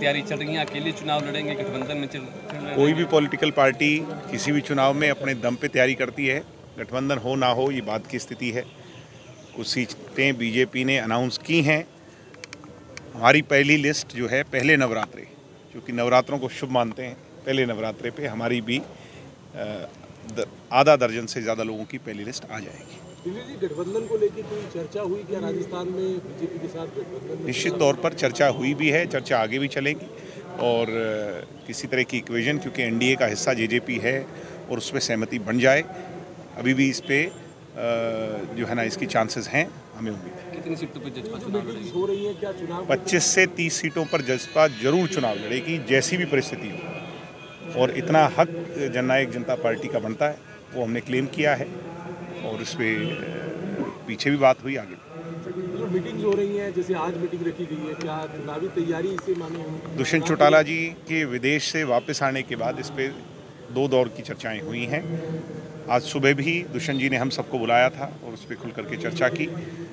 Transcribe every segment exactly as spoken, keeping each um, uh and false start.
तैयारी चल रही है, अकेले चुनाव लड़ेंगे, गठबंधन में चल कोई भी पॉलिटिकल पार्टी किसी भी चुनाव में अपने दम पे तैयारी करती है। गठबंधन हो ना हो ये बात की स्थिति है। कुछ सीटें बीजेपी ने अनाउंस की हैं। हमारी पहली लिस्ट जो है पहले नवरात्रे, क्योंकि नवरात्रों को शुभ मानते हैं, पहले नवरात्रे पे हमारी भी आधा दर्जन से ज़्यादा लोगों की पहली लिस्ट आ जाएगी। जी, गठबंधन को लेकर कोई चर्चा हुई क्या राजस्थान में बीजेपी के साथ गठबंधन? निश्चित तौर पर चर्चा हुई भी है, चर्चा आगे भी चलेगी और किसी तरह की इक्वेशन, क्योंकि एनडीए का हिस्सा जेजेपी है और उस पर सहमति बन जाए, अभी भी इस पे जो है ना इसकी चांसेस हैं, हमें उम्मीद है। कितनी सीटों पर जजपा चुनाव हो रही है क्या? चुनाव पच्चीस से तीस सीटों पर जजपा जरूर चुनाव लड़ेगी, जैसी भी परिस्थिति हो, और इतना हक जननायक जनता पार्टी का बनता है वो हमने क्लेम किया है और इस पर पीछे भी बात हुई, आगे जो मीटिंग्स हो रही हैं, जैसे आज मीटिंग रखी गई है, क्या चुनावी तैयारी इसे माने? दुष्यंत चौटाला जी के विदेश से वापस आने के बाद इस पर दो दौर की चर्चाएं हुई हैं। आज सुबह भी दुष्यंत जी ने हम सबको बुलाया था और उस पर खुल करके चर्चा की।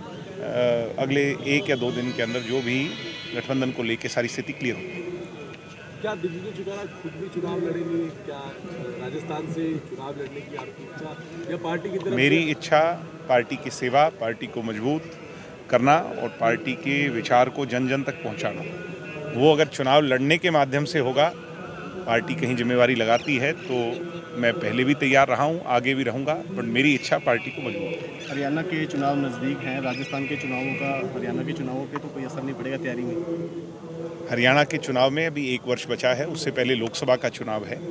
अगले एक या दो दिन के अंदर जो भी गठबंधन को लेकर सारी स्थिति क्लियर होगी। क्या दिग्विजय चौटाला खुद भी चुनाव लड़ेंगे? क्या राजस्थान से चुनाव लड़ने की आपकी इच्छा या पार्टी की तरफ? मेरी इच्छा पार्टी की सेवा, पार्टी को मजबूत करना और पार्टी के विचार को जन जन तक पहुंचाना। वो अगर चुनाव लड़ने के माध्यम से होगा, पार्टी कहीं जिम्मेवारी लगाती है, तो मैं पहले भी तैयार रहा हूं, आगे भी रहूंगा, पर मेरी इच्छा पार्टी को मजबूत है। हरियाणा के चुनाव नज़दीक हैं, राजस्थान के चुनावों का हरियाणा के चुनावों पे तो कोई असर नहीं पड़ेगा तैयारी में? हरियाणा के चुनाव में अभी एक वर्ष बचा है, उससे पहले लोकसभा का चुनाव है।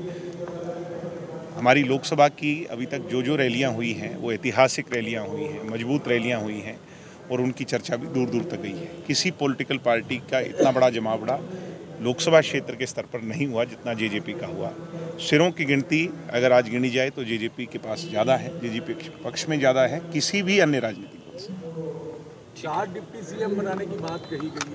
हमारी लोकसभा की अभी तक जो जो रैलियां हुई हैं वो ऐतिहासिक रैलियां हुई हैं, मजबूत रैलियां हुई हैं और उनकी चर्चा भी दूर दूर तक गई है। किसी पॉलिटिकल पार्टी का इतना बड़ा जमावड़ा लोकसभा क्षेत्र के स्तर पर नहीं हुआ जितना जेजेपी का हुआ। सिरों की गिनती अगर आज गिनी जाए तो जेजेपी के पास ज़्यादा है, जेजेपी पक्ष में ज़्यादा है किसी भी अन्य राजनीतिक दल से। चार डिप्टी सीएम बनाने की बात कही गई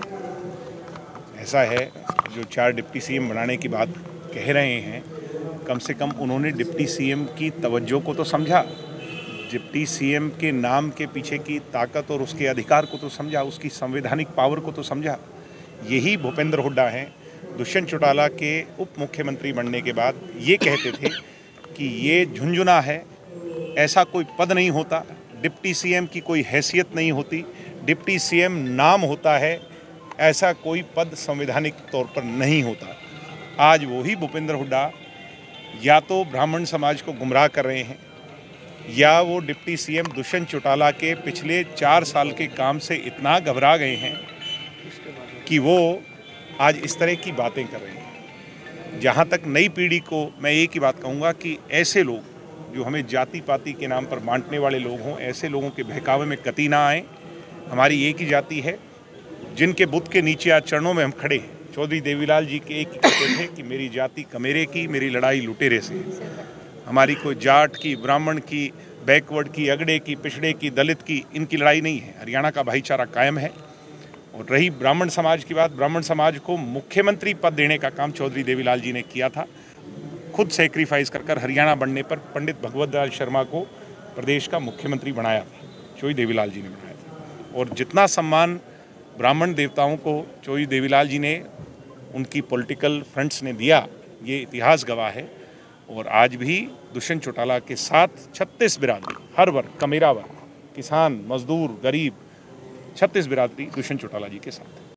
है। ऐसा है, जो चार डिप्टी सीएम बनाने की बात कह रहे हैं, कम से कम उन्होंने डिप्टी सीएम की तवज्जो को तो समझा, डिप्टी सीएम के नाम के पीछे की ताकत और उसके अधिकार को तो समझा, उसकी संवैधानिक पावर को तो समझा। यही भूपेंद्र हुड्डा हैं, दुष्यंत चौटाला के उप मुख्यमंत्री बनने के बाद ये कहते थे कि ये झुंझुना है, ऐसा कोई पद नहीं होता, डिप्टी सीएम की कोई हैसियत नहीं होती, डिप्टी सीएम नाम होता है, ऐसा कोई पद संवैधानिक तौर पर नहीं होता। आज वही भूपेंद्र हुड्डा या तो ब्राह्मण समाज को गुमराह कर रहे हैं या वो डिप्टी सीएम दुष्यंत चौटाला के पिछले चार साल के काम से इतना घबरा गए हैं कि वो आज इस तरह की बातें कर रहे हैं। जहाँ तक नई पीढ़ी को मैं एक ही बात कहूँगा कि ऐसे लोग जो हमें जाति पाति के नाम पर बांटने वाले लोग हों, ऐसे लोगों के बहकावे में कतई ना आए। हमारी एक ही जाति है, जिनके बुत के नीचे आज चरणों में हम खड़े हैं। चौधरी देवीलाल जी के एक ही कहते थे कि मेरी जाति कमेरे की, मेरी लड़ाई लुटेरे से। हमारी कोई जाट की, ब्राह्मण की, बैकवर्ड की, अगड़े की, पिछड़े की, दलित की, इनकी लड़ाई नहीं है। हरियाणा का भाईचारा कायम है। और रही ब्राह्मण समाज की बात, ब्राह्मण समाज को मुख्यमंत्री पद देने का काम चौधरी देवीलाल जी ने किया था। खुद सेक्रीफाइस कर कर हरियाणा बनने पर पंडित भगवत लाल शर्मा को प्रदेश का मुख्यमंत्री बनाया था, चौधरी देवीलाल जी ने बनाया था। और जितना सम्मान ब्राह्मण देवताओं को चौधरी देवीलाल जी ने, उनकी पॉलिटिकल फ्रंट्स ने दिया, ये इतिहास गवाह है। और आज भी दुष्यंत चौटाला के साथ छत्तीस बिरादरी, हर वर्ग, कमेरा वर्ग, किसान, मजदूर, गरीब, छत्तीस बिरादरी दुष्यंत चौटाला जी के साथ।